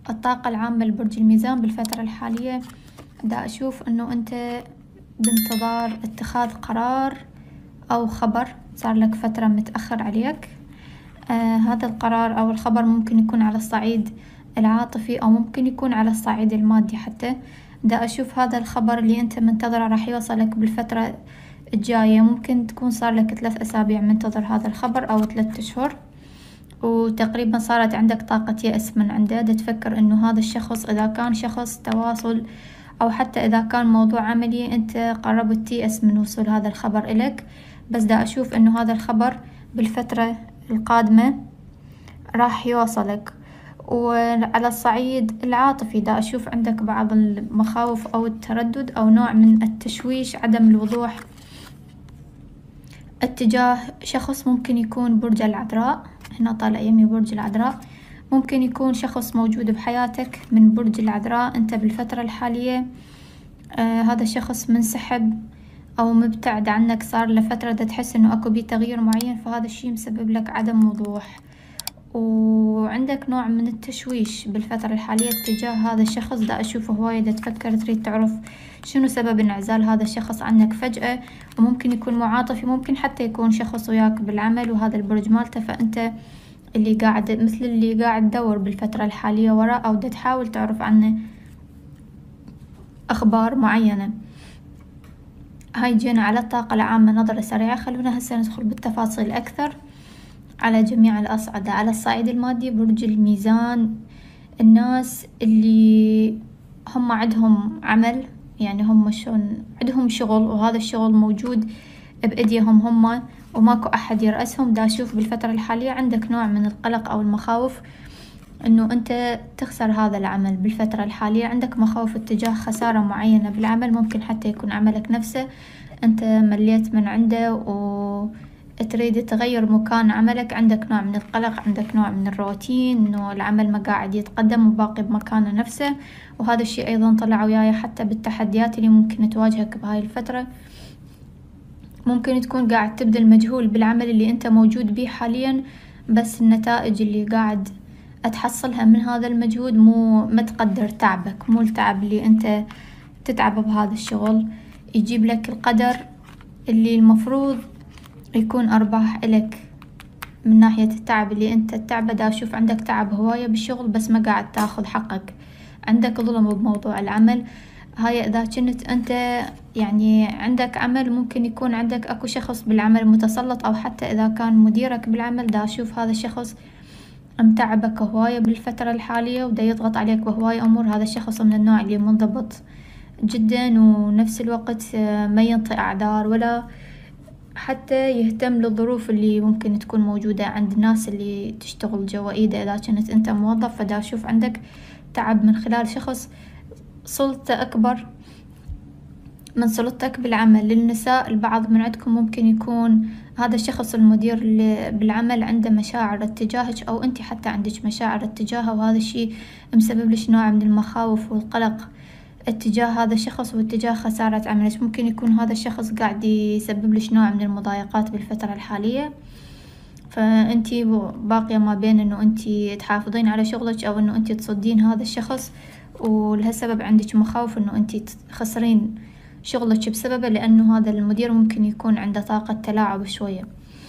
الطاقة العامة لبرج الميزان بالفترة الحالية، دا أشوف إنه أنت بانتظار اتخاذ قرار أو خبر صار لك فترة متأخر عليك. هذا القرار أو الخبر ممكن يكون على الصعيد العاطفي أو ممكن يكون على الصعيد المادي حتى. دا أشوف هذا الخبر اللي أنت منتظره راح يوصلك بالفترة الجاية، ممكن تكون صار لك 3 أسابيع منتظر هذا الخبر أو 3 أشهر، وتقريبا صارت عندك طاقة يأس من عنده. دا تفكر إنه هذا الشخص إذا كان شخص تواصل أو حتى إذا كان موضوع عملي أنت قربت تيأس من وصول هذا الخبر إلك. بس دا أشوف إنه هذا الخبر بالفترة القادمة راح يوصلك. وعلى الصعيد العاطفي دا أشوف عندك بعض المخاوف أو التردد أو نوع من التشويش، عدم الوضوح اتجاه شخص ممكن يكون برج العذراء. هنا طالع يمي برج العذراء، ممكن يكون شخص موجود بحياتك من برج العذراء. أنت بالفترة الحالية هذا الشخص منسحب أو مبتعد عنك صار لفترة، دا تحس إنه أكو بيه تغيير معين، فهذا الشي مسبب لك عدم وضوح وعندك نوع من التشويش بالفترة الحالية تجاه هذا الشخص. دا أشوفه هواية، دا تفكر تريد تعرف شنو سبب انعزال هذا الشخص عنك فجأة، وممكن يكون معاطفي، ممكن حتى يكون شخص وياك بالعمل وهذا البرج مالته، فأنت اللي قاعد مثل اللي قاعد تدور بالفترة الحالية وراء أو دا تحاول تعرف عنه أخبار معينة. هاي جينا على الطاقة العامة نظرة سريعة. خلونا هسه ندخل بالتفاصيل أكثر على جميع الأصعدة. على الصعيد المادي برج الميزان، الناس اللي هم عندهم عمل، يعني هم شلون عندهم شغل وهذا الشغل موجود بأيديهم هم وماكو أحد يرأسهم، دا أشوف بالفترة الحالية عندك نوع من القلق أو المخاوف إنه أنت تخسر هذا العمل. بالفترة الحالية عندك مخاوف اتجاه خسارة معينة بالعمل، ممكن حتى يكون عملك نفسه أنت مليت من عنده وتريد تغير مكان عملك. عندك نوع من القلق، عندك نوع من الروتين، إنه العمل ما قاعد يتقدم وباقي بمكانه نفسه. وهذا الشيء أيضا طلع وياي حتى بالتحديات اللي ممكن تواجهك بهاي الفترة. ممكن تكون قاعد تبذل مجهود بالعمل اللي أنت موجود بيه حاليا، بس النتائج اللي قاعد تحصلها من هذا المجهود ما تقدر تعبك، مو التعب اللي أنت تتعب بهذا الشغل. يجيب لك القدر اللي المفروض يكون أرباح إلك من ناحية التعب اللي أنت تتعبه. دا أشوف عندك تعب هواية بالشغل بس ما قاعد تاخذ حقك، عندك ظلم بموضوع العمل. هاي إذا كنت أنت يعني عندك عمل، ممكن يكون عندك أكو شخص بالعمل متسلط، أو حتى إذا كان مديرك بالعمل دا أشوف هذا الشخص متعبك هواية بالفترة الحالية ودا يضغط عليك بهواية أمور. هذا الشخص من النوع اللي منضبط جدا ونفس الوقت ما ينطي أعذار ولا حتى يهتم للظروف اللي ممكن تكون موجودة عند الناس اللي تشتغل جوا إيده. إذا كنت أنت موظف فدا أشوف عندك تعب من خلال شخص سلطة أكبر من سلطتك بالعمل. للنساء البعض من عندكم ممكن يكون هذا الشخص المدير اللي بالعمل عنده مشاعر اتجاهك أو أنت حتى عندك مشاعر اتجاهه، وهذا الشيء مسبب لك نوع من المخاوف والقلق اتجاه هذا الشخص واتجاه خسارة عملك. ممكن يكون هذا الشخص قاعد يسبب لك نوع من المضايقات بالفترة الحالية، فأنتي باقية ما بين إنه أنتي تحافظين على شغلك أو إنه أنتي تصدين هذا الشخص، ولهالسبب عندك مخاوف إنه أنتي تخسرين شغلك بسببه، لأنه هذا المدير ممكن يكون عنده طاقة تلاعب شوية.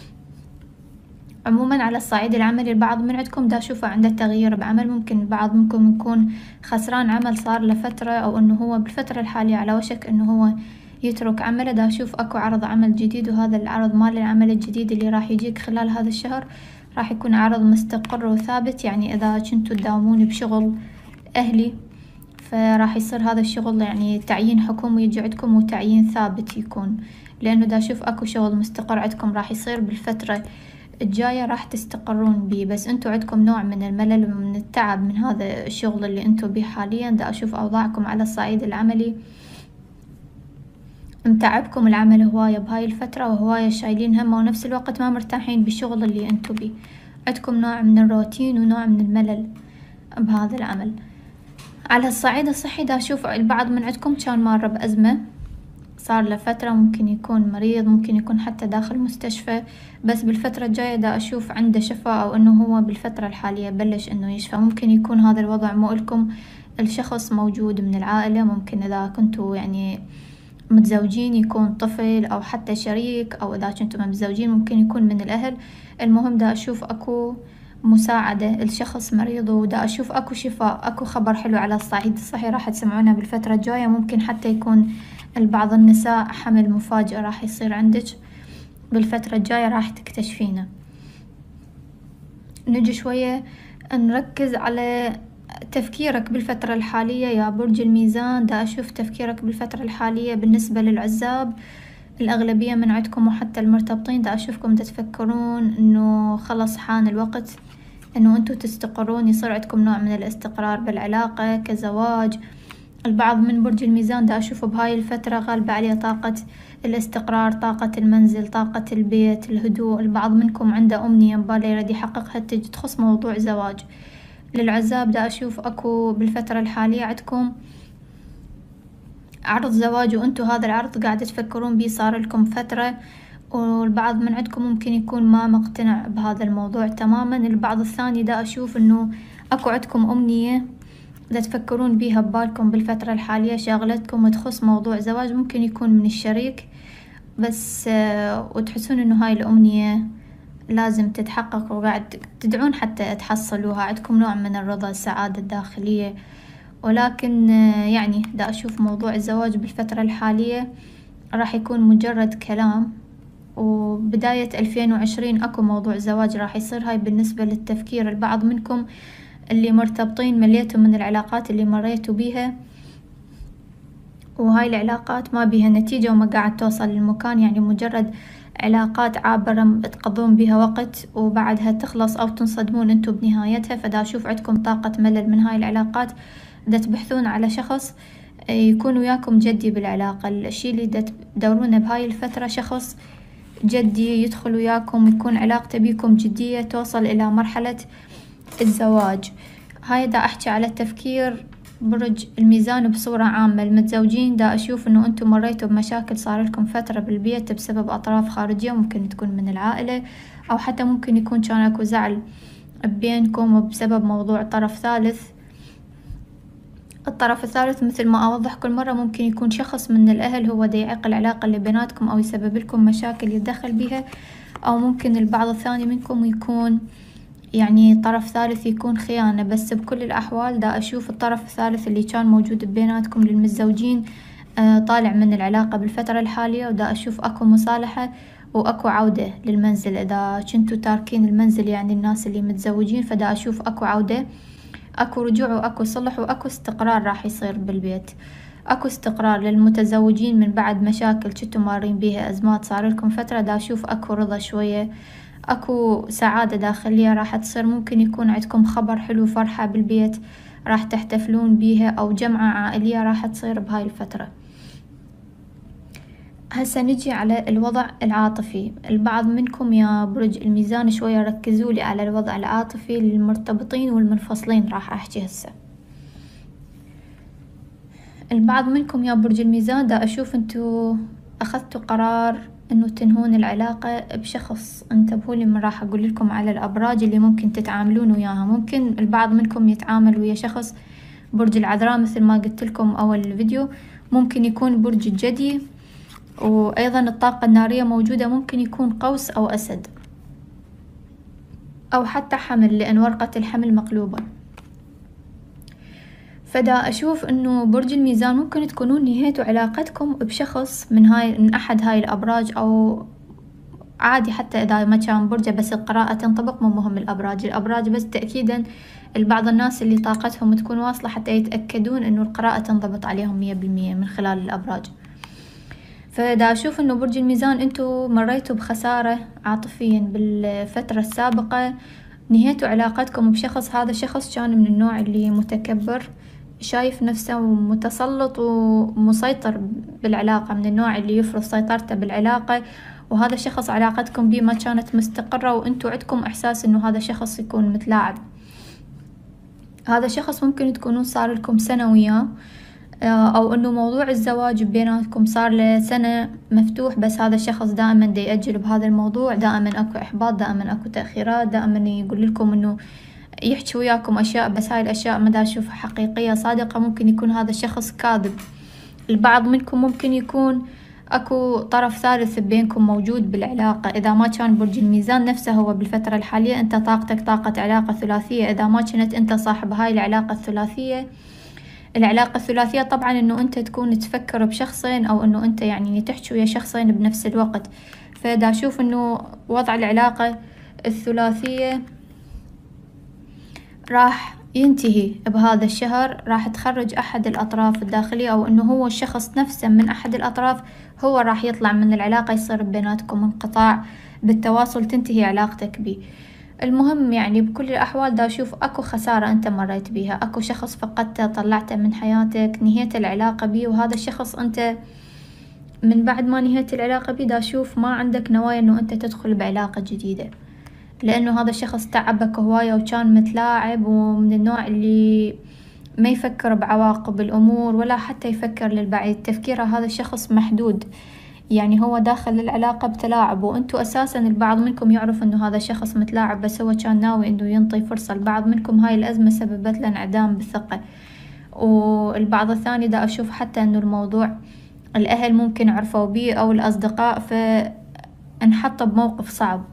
عموما على الصعيد العملي البعض من عندكم دا أشوفه عنده تغيير بعمل، ممكن البعض منكم يكون خسران عمل صار لفترة أو إنه هو بالفترة الحالية على وشك إنه هو يترك عمله. دا أشوف أكو عرض عمل جديد، وهذا العرض مال العمل الجديد اللي راح يجيك خلال هذا الشهر راح يكون عرض مستقر وثابت. يعني إذا كنتوا تداومون بشغل أهلي فراح يصير هذا الشغل يعني تعيين حكومي يجي عندكم وتعيين ثابت يكون، لأنه دا أشوف أكو شغل مستقر عندكم راح يصير بالفترة الجاية راح تستقرون بيه. بس انتوا عندكم نوع من الملل ومن التعب من هذا الشغل اللي انتوا بيه حاليا. دا أشوف أوضاعكم على الصعيد العملي متعبكم العمل هواية بهاي الفترة وهواية شايلين همه، ونفس الوقت ما مرتاحين بالشغل اللي انتوا بيه. عندكم نوع من الروتين ونوع من الملل بهذا العمل. على الصعيد الصحي دا أشوف البعض من عندكم كان مار بأزمة صار له فترة، ممكن يكون مريض، ممكن يكون حتى داخل مستشفى، بس بالفترة الجاية دا أشوف عنده شفاء، أو إنه هو بالفترة الحالية بلش إنه يشفى. ممكن يكون هذا الوضع مو إلكم، الشخص موجود من العائلة، ممكن إذا كنتوا يعني متزوجين يكون طفل أو حتى شريك، أو إذا كنتوا متزوجين ممكن يكون من الأهل. المهم دا أشوف أكو مساعدة، الشخص مريض ودا أشوف أكو شفاء، أكو خبر حلو على الصعيد الصحي راح تسمعونه بالفترة الجاية. ممكن حتى يكون لبعض النساء حمل مفاجئ راح يصير عندك بالفترة الجاية، راح تكتشفينه. نجي شوية نركز على تفكيرك بالفترة الحالية يا برج الميزان. دا أشوف تفكيرك بالفترة الحالية بالنسبة للعزاب، الأغلبية من عندكم وحتى المرتبطين دا أشوفكم تتفكرون إنه خلص حان الوقت إنه أنتوا تستقرون، يصير عندكم نوع من الاستقرار بالعلاقة كزواج. البعض من برج الميزان دا أشوفه بهاي الفترة غالبة عليه طاقة الاستقرار، طاقة المنزل، طاقة البيت، الهدوء. البعض منكم عنده أمنية مبالغ يريد يحققها تخص موضوع زواج. للعزاب دا أشوف أكو بالفترة الحالية عندكم عرض زواج، وأنتوا هذا العرض قاعد تفكرون بيه صار لكم فترة، والبعض من عندكم ممكن يكون ما مقتنع بهذا الموضوع تماما. البعض الثاني دا أشوف إنه أكو عندكم أمنية دا تفكرون بيها ببالكم بالفترة الحالية، شاغلتكم وتخص موضوع زواج، ممكن يكون من الشريك بس، وتحسون إنه هاي الأمنية لازم تتحقق، وقاعد تدعون حتى تحصلوها، عندكم نوع من الرضا، السعادة الداخلية. ولكن يعني دا أشوف موضوع الزواج بالفترة الحالية راح يكون مجرد كلام، وبداية 2020 أكو موضوع زواج راح يصير. هاي بالنسبة للتفكير. البعض منكم اللي مرتبطين مليتوا من العلاقات اللي مريتوا بيها، وهاي العلاقات ما بيها نتيجة وما قاعد توصل للمكان، يعني مجرد علاقات عابرة تقضون بها وقت وبعدها تخلص أو تنصدمون انتوا بنهايتها. فدا أشوف عندكم طاقة ملل من هاي العلاقات، دا تبحثون على شخص يكون وياكم جدي بالعلاقة. الشي اللي دا تدورونه بهاي الفترة شخص جدي يدخل وياكم، يكون علاقته بيكم جدية توصل إلى مرحلة الزواج. هاي دا أحكي على تفكير برج الميزان بصورة عامة. المتزوجين دا أشوف إنه أنتم مريتوا بمشاكل صار لكم فترة بالبيت بسبب أطراف خارجية، ممكن تكون من العائلة، أو حتى ممكن يكون كان أكو زعل بينكم بسبب موضوع طرف ثالث. الطرف الثالث مثل ما أوضح كل مرة ممكن يكون شخص من الأهل هو دا يعيق العلاقة اللي بيناتكم أو يسبب لكم مشاكل يتدخل بيها، أو ممكن البعض الثاني منكم يكون يعني طرف ثالث يكون خيانة. بس بكل الأحوال دا أشوف الطرف الثالث اللي كان موجود بيناتكم للمتزوجين طالع من العلاقة بالفترة الحالية، ودا أشوف أكو مصالحة وأكو عودة للمنزل. إذا كنتوا تاركين المنزل يعني الناس اللي متزوجين، فدا أشوف أكو عودة، أكو رجوع وأكو صلح وأكو استقرار راح يصير بالبيت. أكو استقرار للمتزوجين من بعد مشاكل كنتوا مارين بيها، أزمات صار لكم فترة، دا أشوف أكو رضا شوية، أكو سعادة داخلية راح تصير. ممكن يكون عندكم خبر حلو، فرحة بالبيت راح تحتفلون بيها، أو جمعة عائلية راح تصير بهاي الفترة. هسا نجي على الوضع العاطفي. البعض منكم يا برج الميزان شوية ركزوا لي على الوضع العاطفي للمرتبطين والمنفصلين، راح أحكي هسا. البعض منكم يا برج الميزان دا أشوف انتوا أخذتوا قرار انه تنهون العلاقة بشخص. انتبهوا لي من راح أقول لكم على الأبراج اللي ممكن تتعاملون وياها. ممكن البعض منكم يتعامل ويا شخص برج العذراء مثل ما قلت لكم أول الفيديو، ممكن يكون برج الجدي، وأيضا الطاقة النارية موجودة، ممكن يكون قوس أو أسد، أو حتى حمل لأن ورقة الحمل مقلوبة. فدا أشوف إنه برج الميزان ممكن تكونون نهيتوا علاقتكم بشخص من أحد هاي الأبراج، أو عادي حتى إذا ما كان برجه، بس القراءة تنطبق، مو مهم الأبراج بس تأكيدا البعض الناس اللي طاقتهم تكون واصلة حتى يتأكدون إنه القراءة تنضبط عليهم 100% من خلال الأبراج. فدا أشوف إنه برج الميزان أنتوا مريتوا بخسارة عاطفيا بالفترة السابقة، نهيتوا علاقتكم بشخص. هذا الشخص كان من النوع اللي متكبر، شايف نفسه متسلط ومسيطر بالعلاقة، من النوع اللي يفرض سيطرته بالعلاقة، وهذا الشخص علاقتكم بيه ما كانت مستقرة، وانتوا عندكم إحساس إنه هذا الشخص يكون متلاعب. هذا الشخص ممكن تكونون صار لكم سنة وياه، أو إنه موضوع الزواج بيناتكم صار له سنة مفتوح، بس هذا الشخص دائما دا يأجل بهذا الموضوع، دائما أكو إحباط، دائما أكو تأخيرات، دائما يقول لكم إنه يحكي وياكم أشياء، بس هاي الأشياء ما دا أشوفها حقيقية صادقة. ممكن يكون هذا الشخص كاذب. البعض منكم ممكن يكون أكو طرف ثالث بينكم موجود بالعلاقة. إذا ما كان برج الميزان نفسه هو بالفترة الحالية أنت طاقتك طاقة علاقة ثلاثية. إذا ما كنت أنت صاحب هاي العلاقة الثلاثية، العلاقة الثلاثية طبعا إنه أنت تكون تفكر بشخصين، أو إنه أنت يعني تحكي ويا شخصين بنفس الوقت. فدا أشوف إنه وضع العلاقة الثلاثية راح ينتهي بهذا الشهر، راح تخرج أحد الأطراف الداخلية، أو إنه هو الشخص نفسه من أحد الأطراف هو راح يطلع من العلاقة، يصير بيناتكم انقطاع بالتواصل، تنتهي علاقتك بيه. المهم يعني بكل الأحوال دا أشوف أكو خسارة أنت مريت بيها، أكو شخص فقدته طلعته من حياتك، نهيت العلاقة بيه، وهذا الشخص أنت من بعد ما نهيت العلاقة بيه دا أشوف ما عندك نوايا إنه أنت تدخل بعلاقة جديدة، لأنه هذا الشخص تعبك هواية وكان متلاعب، ومن النوع اللي ما يفكر بعواقب الأمور ولا حتى يفكر للبعيد. تفكيره هذا الشخص محدود، يعني هو داخل العلاقة بتلاعب، وانتو أساسا البعض منكم يعرف انه هذا الشخص متلاعب، بس هو كان ناوي انه ينطي فرصة. البعض منكم هاي الأزمة سببت له انعدام بالثقة. والبعض الثاني دا أشوف حتى انه الموضوع الأهل ممكن عرفوا بيه أو الأصدقاء، فانحط بموقف صعب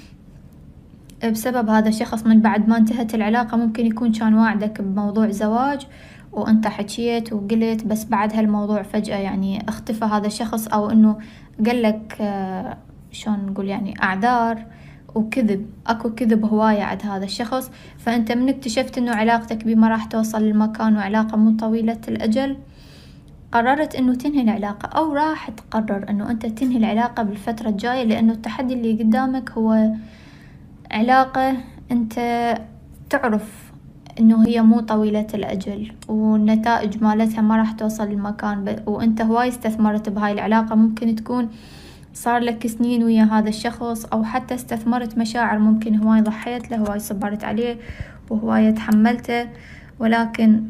بسبب هذا الشخص. من بعد ما انتهت العلاقة ممكن يكون كان واعدك بموضوع زواج وانت حكيت وقلت، بس بعد هالموضوع فجأة يعني اختفى هذا الشخص، او انه قالك شلون نقول يعني اعذار وكذب. اكو كذب هواية عند هذا الشخص. فانت من اكتشفت انه علاقتك بيه ما راح توصل للمكان وعلاقة مو طويلة الأجل، قررت انه تنهي العلاقة، او راح تقرر انه انت تنهي العلاقة بالفترة الجاية، لانه التحدي اللي قدامك هو علاقة انت تعرف انه هي مو طويلة الأجل، والنتائج مالتها ما راح توصل للمكان. وانت هواي استثمرت بهاي العلاقة، ممكن تكون صار لك سنين ويا هذا الشخص، او حتى استثمرت مشاعر، ممكن هواي ضحيت له، هواي صبرت عليه، وهواي تحملته، ولكن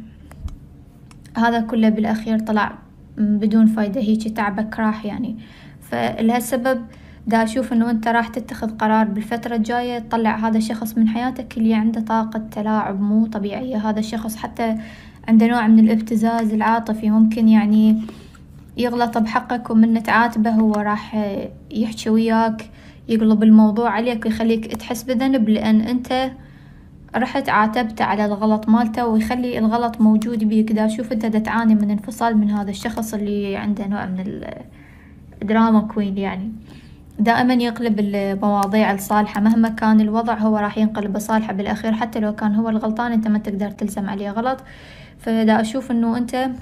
هذا كله بالأخير طلع بدون فايدة. هيك تعبك راح يعني. فلهالسبب دا أشوف إنه أنت راح تتخذ قرار بالفترة الجاية تطلع هذا الشخص من حياتك اللي عنده طاقة تلاعب مو طبيعية. هذا الشخص حتى عنده نوع من الابتزاز العاطفي، ممكن يعني يغلط بحقك ومن تعاتبه هو راح يحكي وياك، يقلب الموضوع عليك ويخليك تحس بذنب لأن أنت رحت عاتبته على الغلط مالته، ويخلي الغلط موجود بيك. دا أشوف أنت دا تعاني من انفصال من هذا الشخص اللي عنده نوع من الدراما كوين. يعني دائما يقلب المواضيع لصالحه، مهما كان الوضع هو راح ينقلب لصالحه بالأخير، حتى لو كان هو الغلطان انت ما تقدر تلزم عليه غلط. فدا أشوف انه انت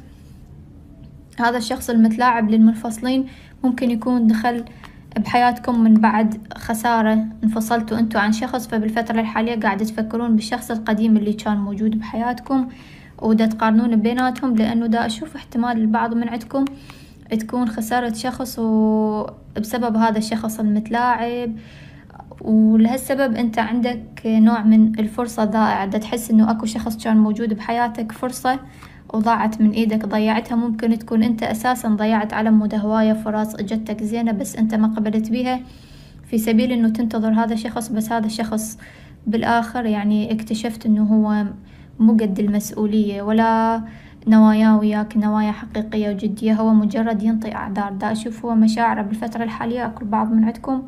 هذا الشخص المتلاعب للمنفصلين ممكن يكون دخل بحياتكم من بعد خسارة، انفصلتوا انتوا عن شخص، فبالفترة الحالية قاعد تفكرون بالشخص القديم اللي كان موجود بحياتكم ودا تقارنون بيناتهم. لأنه دا أشوف احتمال البعض من عندكم تكون خسارة شخص وبسبب هذا الشخص المتلاعب، ولهالسبب انت عندك نوع من الفرصة ضائعة. دا تحس انه اكو شخص كان موجود بحياتك، فرصة وضاعت من ايدك، ضيعتها. ممكن تكون انت اساسا ضيعت على مود هواية فرص اجتك زينة، بس انت ما قبلت بيها في سبيل انه تنتظر هذا الشخص. بس هذا الشخص بالاخر يعني اكتشفت انه هو مو قد المسؤولية، ولا نواياه وياك نوايا حقيقية وجدية، هو مجرد ينطي أعذار. دا أشوف هو مشاعره بالفترة الحالية أكو بعض من عندكم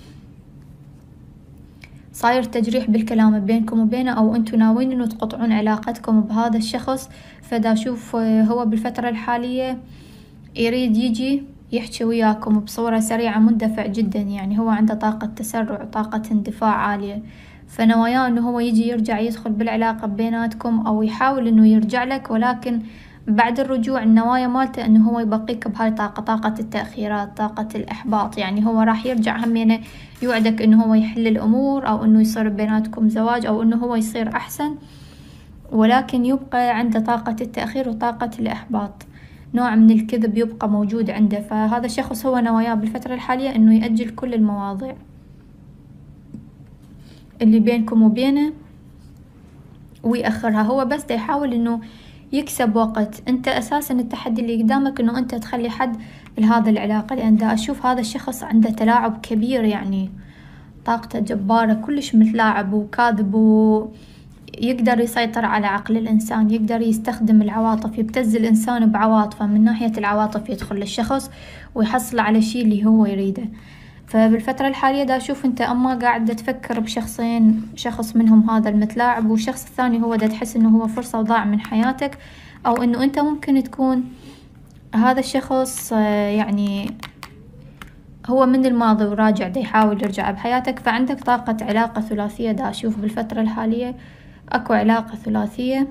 صاير تجريح بالكلام بينكم وبينه، أو أنتوا ناويين إنه تقطعون علاقتكم بهذا الشخص. فدا أشوف هو بالفترة الحالية يريد يجي يحكي وياكم بصورة سريعة، مندفع جدا، يعني هو عنده طاقة تسرع، طاقة اندفاع عالية. فنواياه انه هو يجي يرجع يدخل بالعلاقة بيناتكم، او يحاول انه يرجع لك، ولكن بعد الرجوع النوايا مالته انه هو يبقيك بهاي طاقة، طاقة التأخيرات، طاقة الإحباط. يعني هو راح يرجع همينه يوعدك انه هو يحل الأمور، او انه يصير بيناتكم زواج، او انه هو يصير احسن، ولكن يبقى عنده طاقة التأخير وطاقة الإحباط، نوع من الكذب يبقى موجود عنده. فهذا الشخص هو نواياه بالفترة الحالية انه يأجل كل المواضيع اللي بينكم وبينه ويأخرها. هو بس دا يحاول انه يكسب وقت. انت اساسا التحدي اللي قدامك انه انت تخلي حد لهذا العلاقة، لان دا اشوف هذا الشخص عنده تلاعب كبير، يعني طاقته جبارة، كلش متلاعب وكاذب، ويقدر يسيطر على عقل الإنسان، يقدر يستخدم العواطف، يبتز الإنسان بعواطفه، من ناحية العواطف يدخل للشخص ويحصل على شي اللي هو يريده. فبالفترة الحالية دا أشوف أنت أما قاعد تفكر بشخصين، شخص منهم هذا المتلاعب، والشخص الثاني هو دا تحس إنه هو فرصة وضاع من حياتك، أو إنه أنت ممكن تكون هذا الشخص يعني هو من الماضي وراجع دا يحاول يرجع بحياتك. فعندك طاقة علاقة ثلاثية دا أشوف بالفترة الحالية، أكو علاقة ثلاثية،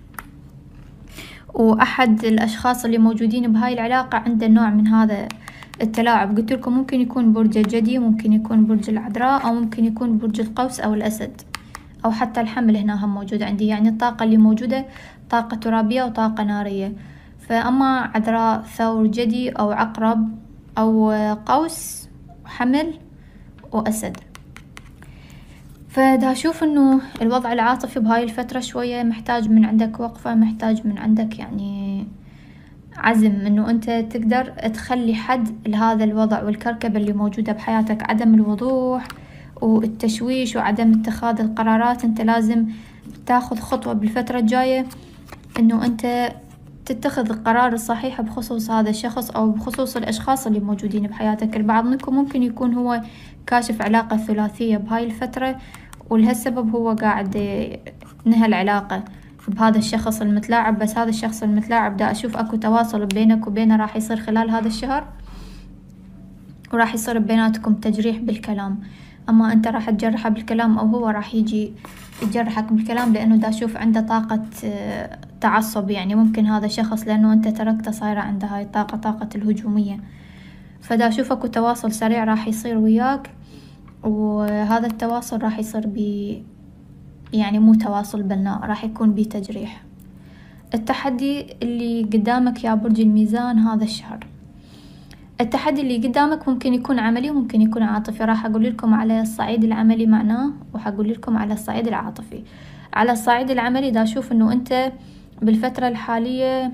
وأحد الأشخاص اللي موجودين بهاي العلاقة عنده نوع من هذا التلاعب. قلت لكم ممكن يكون برج الجدي، ممكن يكون برج العذراء، أو ممكن يكون برج القوس أو الأسد، أو حتى الحمل هنا هم موجود عندي. يعني الطاقة اللي موجودة طاقة ترابية وطاقة نارية. فأما عذراء، ثور، جدي، أو عقرب، أو قوس، حمل، وأسد. فدا أشوف إنه الوضع العاطفي بهاي الفترة شوية محتاج من عندك وقفة، محتاج من عندك يعني عزم إنه أنت تقدر تخلي حد لهذا الوضع والكركبة اللي موجودة بحياتك، عدم الوضوح والتشويش وعدم اتخاذ القرارات. أنت لازم تاخذ خطوة بالفترة الجاية إنه أنت تتخذ القرار الصحيح بخصوص هذا الشخص أو بخصوص الأشخاص اللي موجودين بحياتك. البعض منكم ممكن يكون هو كاشف علاقة ثلاثية بهاي الفترة، ولهالسبب هو قاعد نهى العلاقة بهذا الشخص المتلاعب. بس هذا الشخص المتلاعب دا أشوف أكو تواصل بينك وبينه راح يصير خلال هذا الشهر، وراح يصير بيناتكم تجريح بالكلام. أما أنت راح تجرحه بالكلام أو هو راح يجي يجرحك بالكلام، لأنه دا أشوف عنده طاقة تعصب. يعني ممكن هذا الشخص لأنه أنت تركته صايرة عنده هاي الطاقة، طاقة الهجومية. فدا أشوف أكو تواصل سريع راح يصير وياك، وهذا التواصل راح يصير يعني مو تواصل بناء، راح يكون بتجريح. التحدي اللي قدامك يا برج الميزان هذا الشهر، التحدي اللي قدامك ممكن يكون عملي وممكن يكون عاطفي. راح أقول لكم على الصعيد العملي معناه، وحقول لكم على الصعيد العاطفي. على الصعيد العملي دا أشوف إنه أنت بالفترة الحالية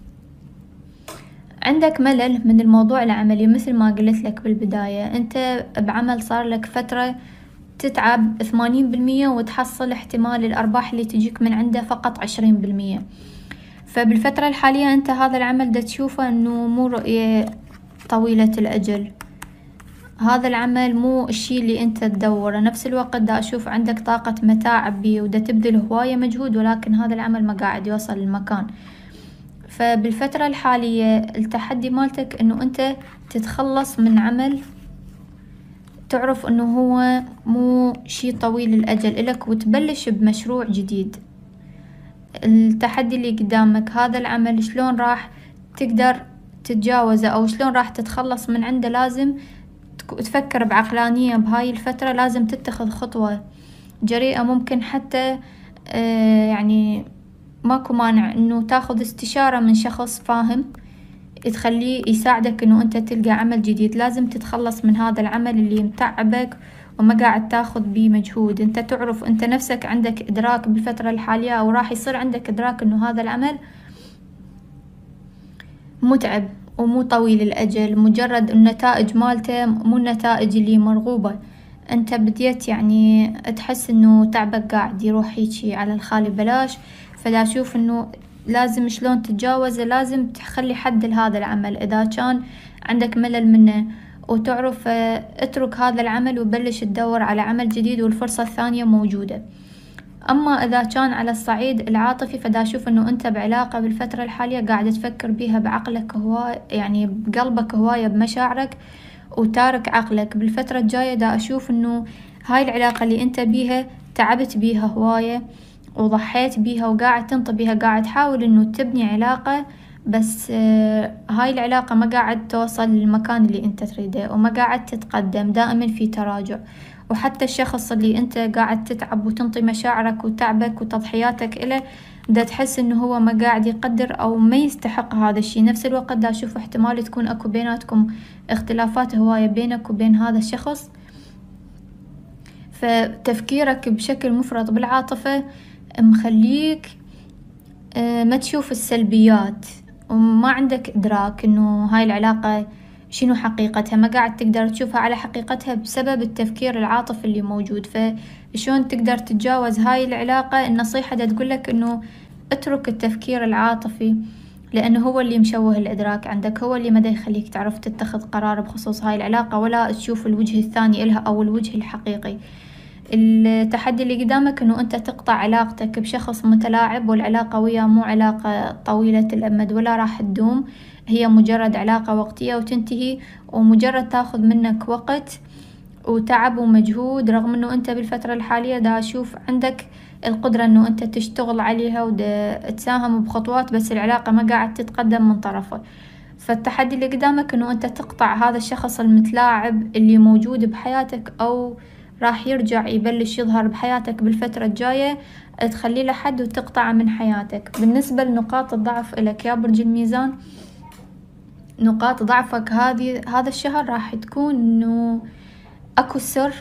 عندك ملل من الموضوع العملي. مثل ما قلت لك بالبداية، أنت بعمل صار لك فترة تتعب 80% وتحصل احتمال الأرباح اللي تجيك من عنده فقط 20%. فبالفترة الحالية أنت هذا العمل دا تشوفه أنه مو رؤية طويلة الأجل، هذا العمل مو الشي اللي أنت تدوره. نفس الوقت دا أشوف عندك طاقة متاعب بيه ودا تبذل هواية مجهود، ولكن هذا العمل ما قاعد يوصل للمكان. فبالفترة الحالية التحدي مالتك أنه أنت تتخلص من عمل تعرف أنه هو مو شي طويل الأجل إلك، وتبلش بمشروع جديد. التحدي اللي قدامك هذا العمل شلون راح تقدر تتجاوزه أو شلون راح تتخلص من عنده، لازم تفكر بعقلانية بهاي الفترة. لازم تتخذ خطوة جريئة، ممكن حتى يعني ماكو مانع انه تاخذ استشارة من شخص فاهم تخليه يساعدك انه انت تلقى عمل جديد. لازم تتخلص من هذا العمل اللي متعبك وما قاعد تاخذ بيه مجهود. انت تعرف انت نفسك عندك ادراك بالفترة الحالية، او راح يصير عندك ادراك انه هذا العمل متعب ومو طويل الأجل، مجرد النتائج مالته مو النتائج اللي مرغوبة. انت بديت يعني تحس انه تعبك قاعد يروح هيجي على الخالي بلاش. فلا أشوف انه لازم شلون تتجاوزه، لازم تخلي حد لهذا العمل إذا كان عندك ملل منه، وتعرف اترك هذا العمل وبلش تدور على عمل جديد، والفرصة الثانية موجودة. أما إذا كان على الصعيد العاطفي فدا أشوف إنه أنت بعلاقة بالفترة الحالية قاعدة تفكر بيها بعقلك هواية، يعني بقلبك هواية بمشاعرك، وتارك عقلك. بالفترة الجاية دا أشوف إنه هاي العلاقة اللي أنت بيها تعبت بيها هواية وضحيت بيها وقاعد تنطي بيها، قاعد تحاول إنه تبني علاقة، بس هاي العلاقة ما قاعد توصل للمكان اللي أنت تريده، وما قاعد تتقدم، دائما في تراجع. وحتى الشخص اللي أنت قاعد تتعب وتنطي مشاعرك وتعبك وتضحياتك إله، دا تحس إنه هو ما قاعد يقدر أو ما يستحق هذا الشي. نفس الوقت دا أشوف احتمال تكون أكو بيناتكم اختلافات هواية بينك وبين هذا الشخص، فتفكيرك بشكل مفرط بالعاطفة مخليك ما تشوف السلبيات، وما عندك إدراك إنه هاي العلاقة شنو حقيقتها، ما قاعد تقدر تشوفها على حقيقتها بسبب التفكير العاطفي اللي موجود. فشون تقدر تتجاوز هاي العلاقة؟ النصيحة دا تقولك إنه اترك التفكير العاطفي، لأنه هو اللي مشوه الإدراك عندك، هو اللي ما دا يخليك تعرف تتخذ قرار بخصوص هاي العلاقة ولا تشوف الوجه الثاني إلها أو الوجه الحقيقي. التحدي اللي قدامك إنه أنت تقطع علاقتك بشخص متلاعب، والعلاقة وياه مو علاقة طويلة الأمد ولا راح تدوم، هي مجرد علاقة وقتية وتنتهي، ومجرد تاخذ منك وقت وتعب ومجهود، رغم إنه أنت بالفترة الحالية دا أشوف عندك القدرة إنه أنت تشتغل عليها ودا تساهم بخطوات، بس العلاقة ما قاعد تتقدم من طرفه. فالتحدي اللي قدامك إنه أنت تقطع هذا الشخص المتلاعب اللي موجود بحياتك، أو راح يرجع يبلش يظهر بحياتك بالفترة الجاية، تخلي له حد وتقطعه من حياتك. بالنسبة لنقاط الضعف إلك يا برج الميزان، نقاط ضعفك هذا الشهر راح تكون إنه أكو سر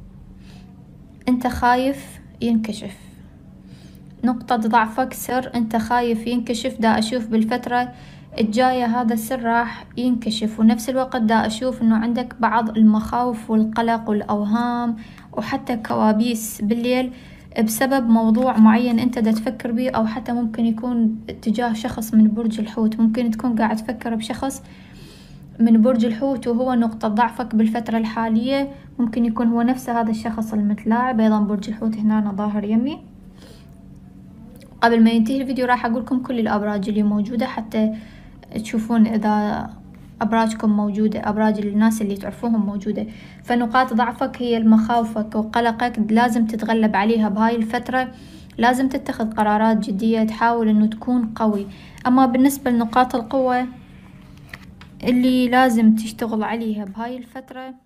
أنت خايف ينكشف. نقطة ضعفك سر أنت خايف ينكشف، دا أشوف بالفترة الجاية هذا السر راح ينكشف. ونفس الوقت دا أشوف إنه عندك بعض المخاوف والقلق والأوهام وحتى كوابيس بالليل بسبب موضوع معين أنت دا تفكر بيه، أو حتى ممكن يكون تجاه شخص من برج الحوت. ممكن تكون قاعد تفكر بشخص من برج الحوت وهو نقطة ضعفك بالفترة الحالية، ممكن يكون هو نفسه هذا الشخص المتلاعب. أيضا برج الحوت هنا ظاهر يمي. قبل ما ينتهي الفيديو راح أقولكم كل الأبراج اللي موجودة حتى تشوفون إذا أبراجكم موجودة، أبراج الناس اللي تعرفوهم موجودة. فنقاط ضعفك هي مخاوفك وقلقك، لازم تتغلب عليها بهاي الفترة، لازم تتخذ قرارات جدية، تحاول إنه تكون قوي. أما بالنسبة لنقاط القوة اللي لازم تشتغل عليها بهاي الفترة،